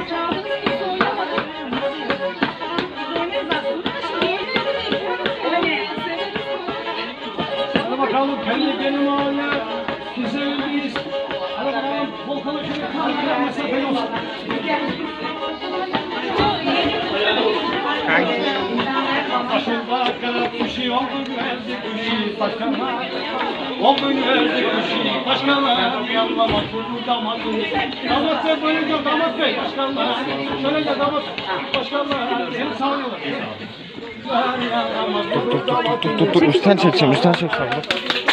Hadi bakalım kendi benim ağırlar. Güzel biz. Hadi bakalım Volkan'a şöyle kalkıya mesafe olsun. Başında kara kuşu oldu güvercin kuşu başkanlar. Oldu güvercin kuşu başkanlar. Bir anlama kurdu damat. Damat bey buyurun damat bey başkanlar. Şöyle gel damat başkanlar. Seni sağlıyorlar. Dur üstten çekeceğim.